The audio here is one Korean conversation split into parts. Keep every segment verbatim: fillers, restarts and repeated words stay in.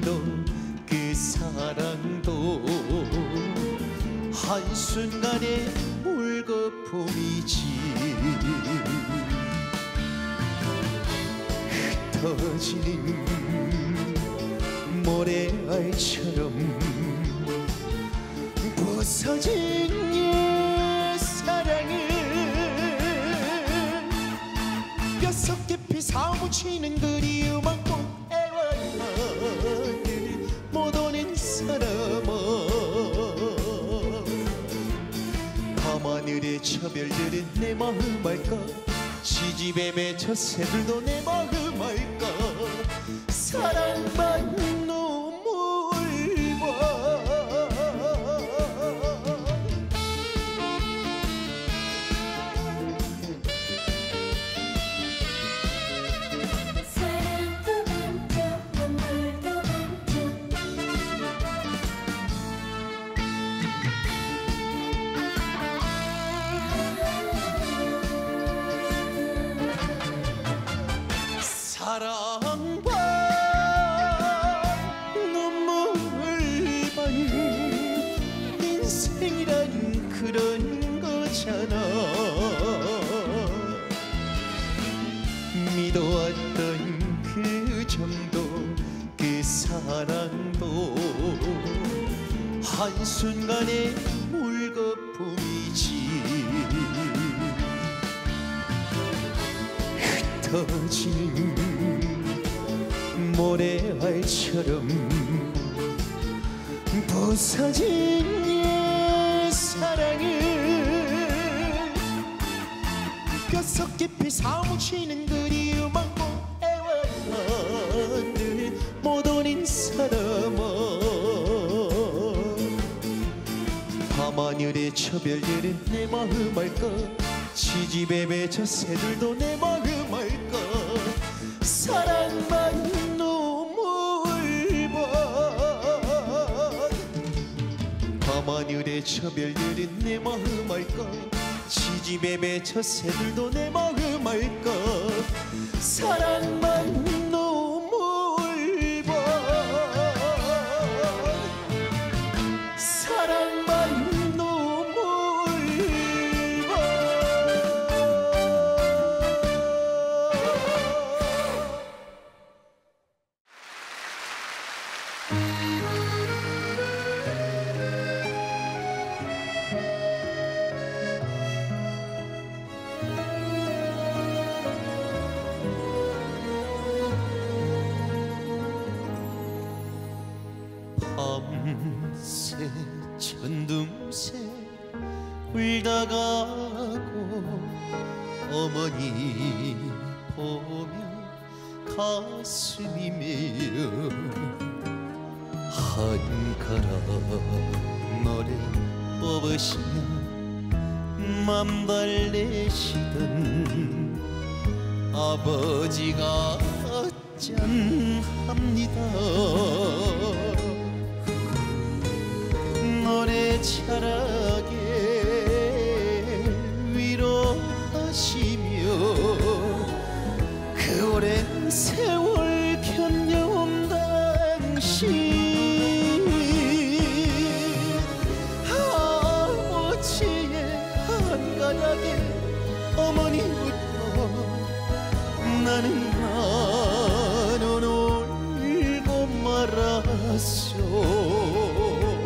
정도 그 사랑도 한순간의 물거품이지. 흩어지는 모래알처럼 부서진 옛사랑을 뼛속 깊이 사무치는 그리움만 꼭 애원하늘 못 오는 사람아. 밤하늘의 처별들은 내 마음 알까? 시집에 맺혀 새들도 내 마음 알까? 사랑만 눈물 봐. 사랑도 많죠 눈물도 많죠. 사랑과 눈물 반 인생이란 그런 거잖아. 믿어왔던 그 정도 그 사랑도 한순간의 물거품이지. 흩어지는 모래알처럼 부서진 옛사랑을 뼛속 깊이 사무치는 그리움만 꼭 애원하늘 못 오는 사람아. 밤하늘의 처별들은 내 마음 알까? 시집에 맺혀 새들도 내 마음 알까? 사랑만 눈물 봐. 밤하늘의 처별들은 내 마음 알까? 시집에 맺혀 새들도 내 마음 알까? 사랑만 눈물 봐. 사랑만 밤새 천둥새 울다 가고 어머니 보며 가슴이 메어 한 가락 노래 뽑으시며 맘 달래시던 아버지가 짠합니다. 노래 차라게 위로하시며 그 오랜 세월 견뎌온 당신 아버지의 한가닥에 어머니 울어 나는 나는 울고 말았소.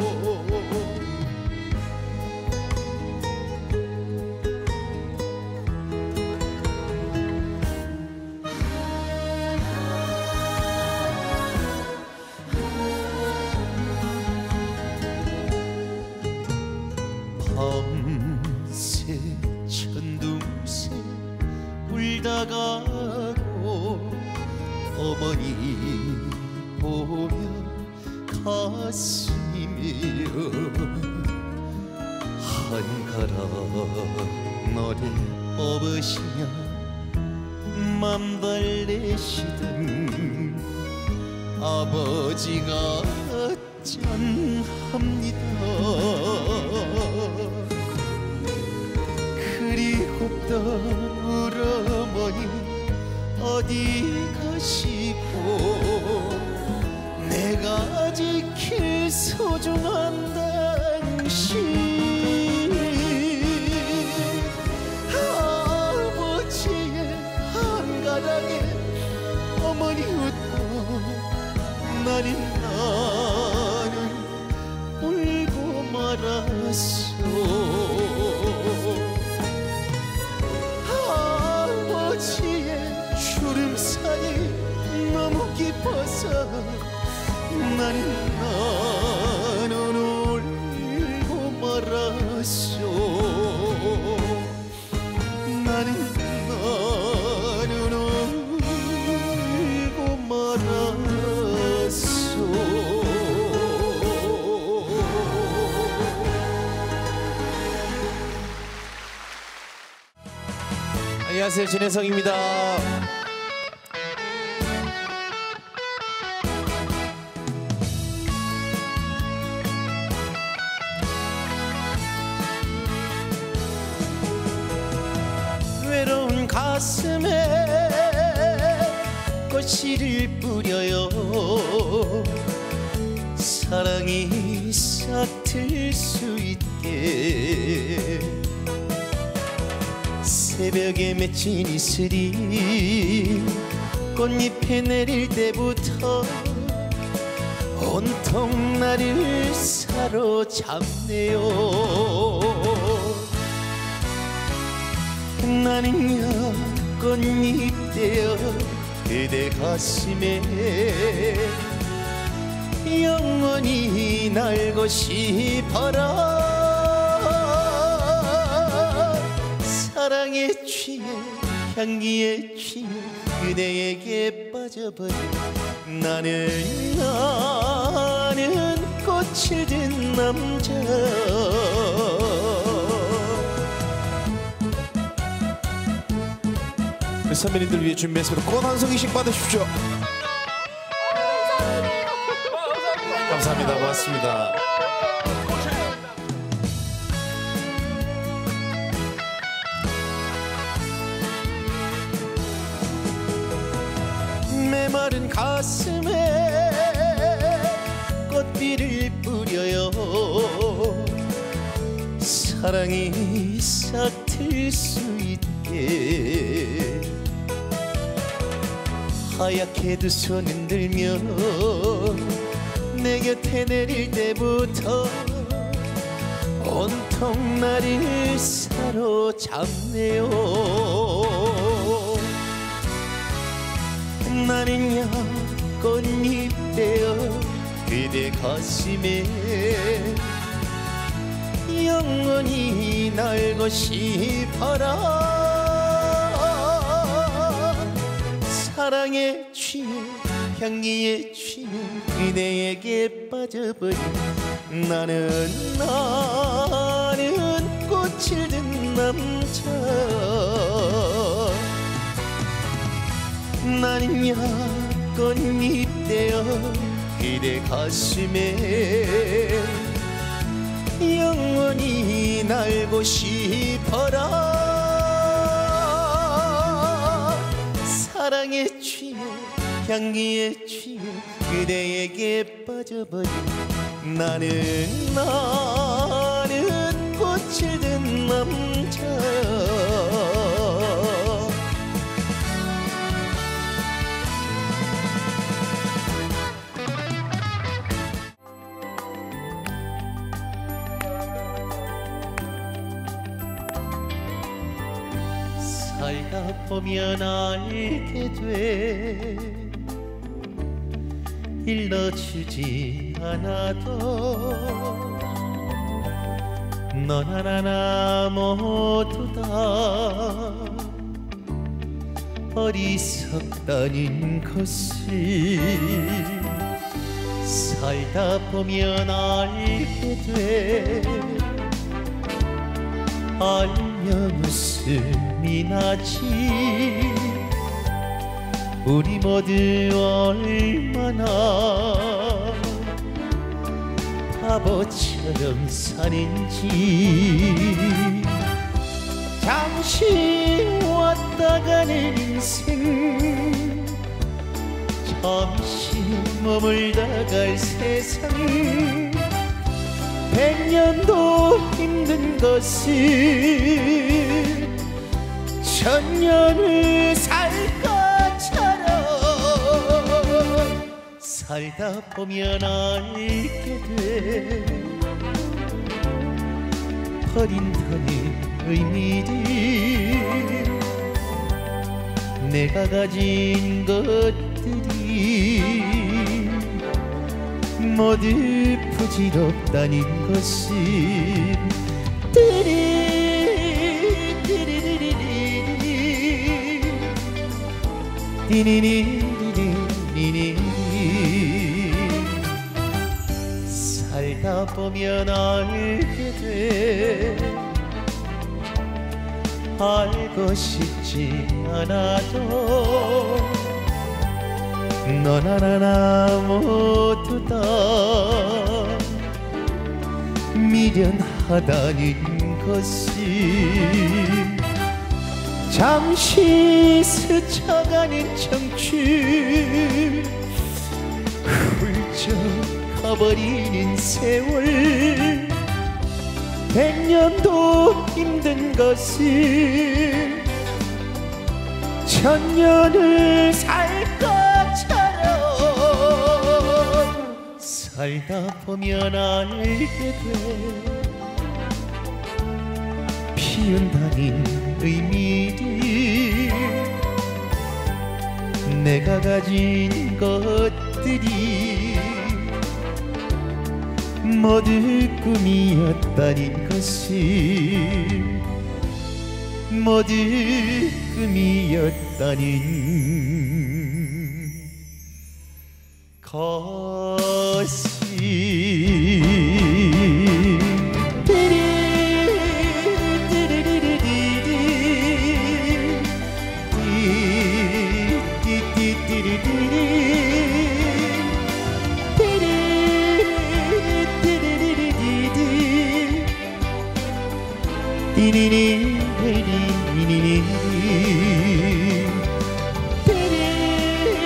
밤새 천둥새 울다 가고 어머니 보며 가슴이 메어 한 가락 노래 뽑으시며 맘 달래시던 아버지가 짠합니다. 그리고던 우러머니 어디 가시고 내가 내가 지킬 소중한 당신 아버지의 한가닥에 어머니 웃고 나는 나는 울고 말았어 아버지의 주름살이 너무 깊어서 나는 나는 울고 말았어 나는 나는 울고 말았어 안녕하세요 진혜성입니다. 외로운 가슴에 꽃씨를 뿌려요 사랑이 싹 틀 수 있게 새벽에 맺힌 이슬이 꽃잎에 내릴 때부터 온통 나를 사로잡네요 나는야 꽃잎 되어 그대 가슴에 영원히 날고 싶어라 사랑에 취해 향기에 취해 그대에게 빠져버려 나는 나는 꽃을 든 남자 선배님들 위해 준비했습니다. 꽃 한 송이씩 받으십시오. 감사합니다. 고맙습니다. 메마른 가슴에 꽃비를 뿌려요 사랑이 싹 틀 수 있게 하얗게 두 손 흔들며 내 곁에 내릴 때부터 온통 나를 사로잡네요 나는야 꽃잎 되어 그대 가슴에 영원히 날고 싶어라 사랑에 취해 향기에 취해 그대에게 빠져버린 나는 나는 꽃을 든 남자 나는야 꽃잎 되어 그대 가슴에 영원히 날고 싶어라 사랑에 취해 향기에 취해 그대에게 빠져버린 나는 나는 꽃을 든 남자 살다 보면 알게 돼 일러주지 않아도 너나 나나 모두 다 어리석다는 것을 살다 보면 알게 돼 알면 웃음이 나지 우리 모두 얼마나 바보처럼 사는지 잠시 왔다 가는 인생 잠시 머물다 갈 세상 백년도 힘든 것을 천년을 살 것처럼 살다 보면 알게 돼 버린다는 의미를 내가 가진 것들이 모두 부질없다는 것을 띠리 띠리리리리 띠리리리리리 살다 보면 알게 돼 알고 싶지 않아도 너나 나나 모두 다 미련하다는 것을 잠시 스쳐가는 청춘 훌쩍 가버리는 세월 백년도 힘든 것을 천년을 살 것처럼 살다 보면 알게 돼 피운다는 의미를 내가 가진 것들이 모두 꿈이었다는 것을 모두 꿈이었다는 것을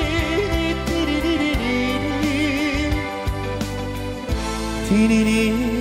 띠리리